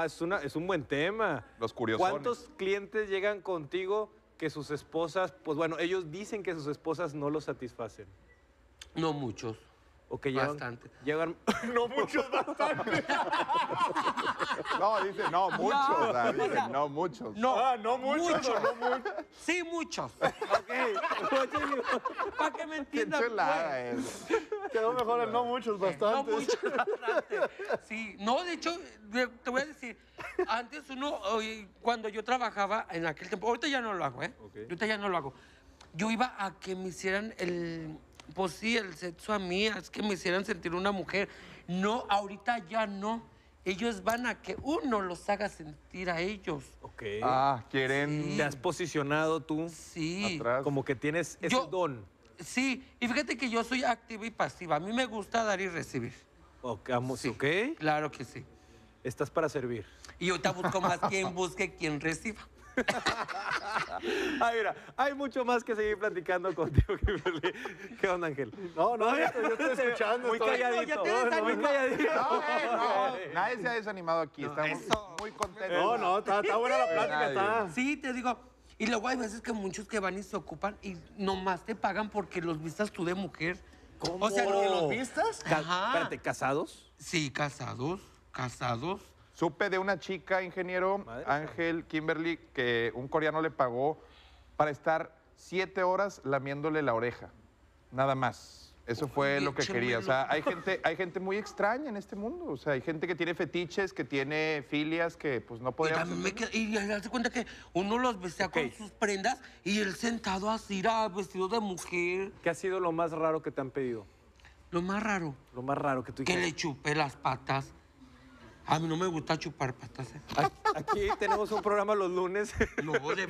Ah, es un buen tema. Los curiosones. ¿Cuántos clientes llegan contigo que sus esposas, pues bueno, ellos dicen que sus esposas no los satisfacen? No muchos. O que llegan, Bastante. llegan no muchos, bastante. No, dice, no, muchos. No, David, o sea, no muchos. No, no muchos. Sí, muchos. Ok. Para que me Qué entiendan. chulada es. Quedó mejor el no muchos, No bastante. muchos, bastante. Sí, no, de hecho, te voy a decir, antes cuando yo trabajaba en aquel tiempo, ahorita ya no lo hago, ¿eh? Ok. Ahorita ya no lo hago. Yo iba a que me hicieran pues sí, el sexo a mí, es que me hicieran sentir una mujer. No, ahorita ya no. Ellos van a que uno los haga sentir a ellos. Ok. Ah, quieren... Sí. ¿Te has posicionado tú Sí. Atrás. como que tienes ese Yo- don? Sí, y fíjate que yo soy activa y pasiva. A mí me gusta dar y recibir. Ok, Sí. ¿ok? Claro que sí. Estás para servir. Y ahorita busco más quien busque, quien reciba. Ah, mira, hay mucho más que seguir platicando contigo, Kimberly. ¿Qué onda, Ángel? No, yo estoy escuchando. Muy estoy- calladito. No, ya te muy desanimó. calladito. No, nadie se ha desanimado aquí. Estamos eso. muy contentos. No, está buena la plática, Nadie. está. Sí, te digo. Y luego hay veces que muchos que van y se ocupan y nomás te pagan porque los vistas tú de mujer. ¿Cómo? O sea, ¿Porque no. los vistas? Ajá. Espérate, ¿casados? Sí, casados. Supe de una chica, ingeniero, Madre Ángel, Kimberly, que un coreano le pagó para estar 7 horas lamiéndole la oreja. Nada más. Eso fue Oye, lo que quería. O sea, échamelo. hay gente muy extraña en este mundo. O sea, hay gente que tiene fetiches, que tiene filias, que pues no Y podríamos... también me y hace cuenta que uno los vestía Ok. con sus prendas y él sentado así, vestido de mujer. ¿Qué ha sido lo más raro que te han pedido? Lo más raro, Lo más raro que tú que dijiste. le chupe las patas. A mí no me gusta chupar patas. ¿Eh? Aquí tenemos un programa los lunes. No, de